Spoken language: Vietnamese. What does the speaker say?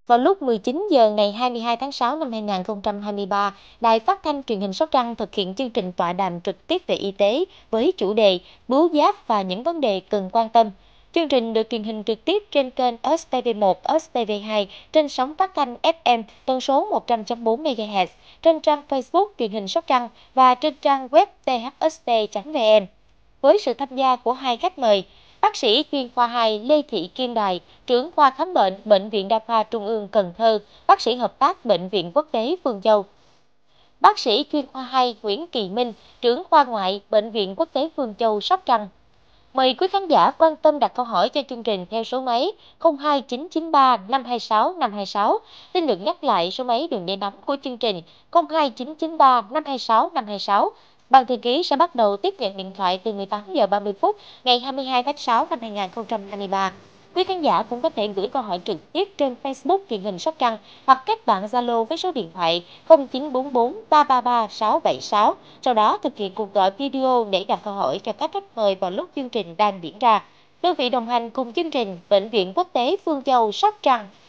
Vào lúc 19 giờ ngày 22 tháng 6 năm 2023, Đài Phát thanh Truyền hình Sóc Trăng thực hiện chương trình tọa đàm trực tiếp về y tế với chủ đề Bướu giáp và những vấn đề cần quan tâm. Chương trình được truyền hình trực tiếp trên kênh STV1, STV2 trên sóng phát thanh FM tần số 100.4 MHz, trên trang Facebook Truyền hình Sóc Trăng và trên trang web thst.vn. Với sự tham gia của hai khách mời, bác sĩ chuyên khoa 2 Lê Thị Kim Đài, trưởng khoa khám bệnh Bệnh viện Đa khoa Trung ương Cần Thơ, bác sĩ hợp tác Bệnh viện Quốc tế Phương Châu. Bác sĩ chuyên khoa 2 Nguyễn Kỳ Minh, trưởng khoa ngoại Bệnh viện Quốc tế Phương Châu, Sóc Trăng. Mời quý khán giả quan tâm đặt câu hỏi cho chương trình theo số máy 02993 526 526. Xin được nhắc lại số máy đường dây nóng của chương trình 02993 526 526. Ban thư ký sẽ bắt đầu tiếp nhận điện thoại từ 18 giờ 30 phút ngày 22 tháng 6 năm 2023. Quý khán giả cũng có thể gửi câu hỏi trực tiếp trên Facebook Truyền hình Sóc Trăng hoặc kết bạn Zalo với số điện thoại 0944 333 676. Sau đó thực hiện cuộc gọi video để đặt câu hỏi cho các khách mời vào lúc chương trình đang diễn ra. Đơn vị đồng hành cùng chương trình Bệnh viện Quốc tế Phương Châu, Sóc Trăng.